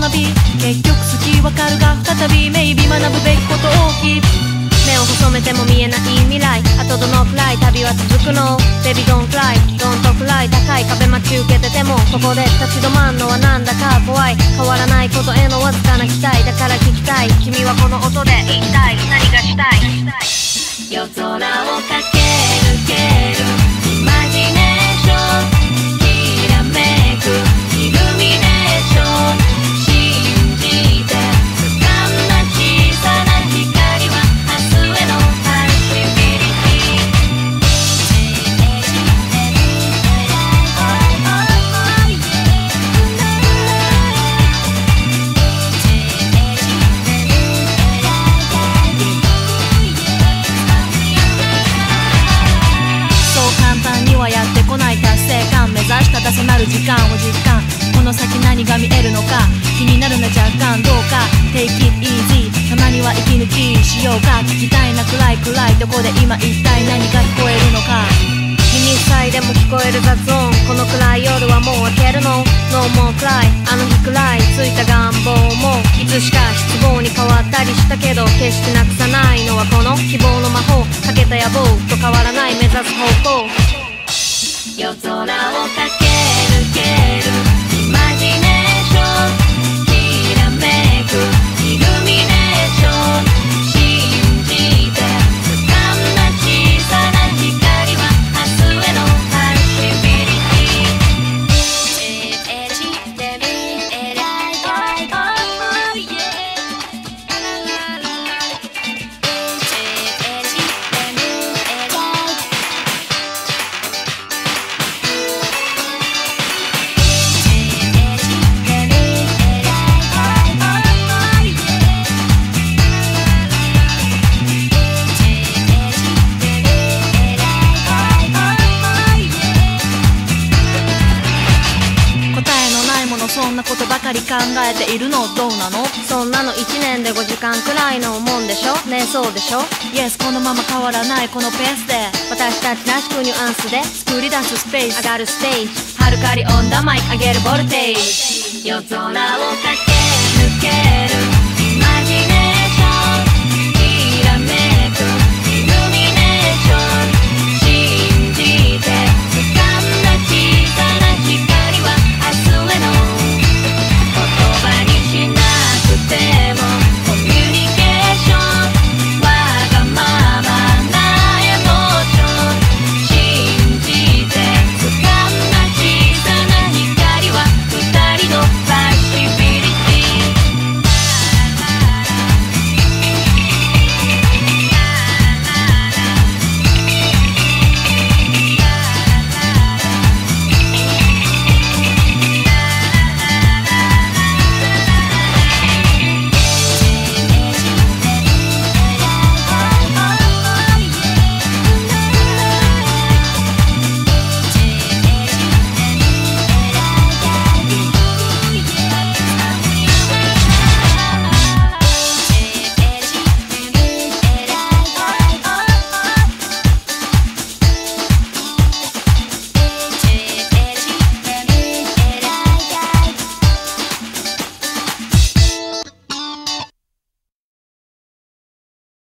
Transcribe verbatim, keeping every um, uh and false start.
学び、結局好きわかるが再びメイビー学ぶべきこと大きい。目を細めても見えない未来、あとどのくらい旅は続くの。 Baby don't cry, don't cry。 高い壁待ち受けててもここで立ち止まんのはなんだか怖い。変わらないことへのわずかな期待だから聞きたい。君はこの音で一体何がしたい？夜空を駆け抜けるイマジネーション、きらめくイルミネーション、信じて掴んだ小さな光は明日へのパシビリティ。そう簡単にはやってこない達成感、目指した達成なる時間を実感。この先何が見えるのか気になるな若干どうか Take it easy。 たまには息抜きしようか。聞きたいな暗い暗いどこで今一体何が聞こえるのか。耳塞いでも聞こえる雑音、この暗い夜はもう明けるの。 No more cry。 あの日くらいついた願望もいつしか失望に変わったりしたけど、決してなくさないのはこの希望の魔法。かけた野望と変わらない目指す方向。夜空を駆け抜けるイマジネーション、きらめくイルミネーション、信じて掴んだ小さな光は明日へのパシビリティ。エジテミエライガイオーイエそんなことばかり考えているのどうなの？そんなのいちねんでごじかんくらいのもんでしょ。ねえそうでしょ。 Yes このまま変わらないこのペースで私たちらしくニュアンスで作り出すスペース、上がるステージ、ハルカリオンダマイ上げるボルテージ。夜空を駆け抜ける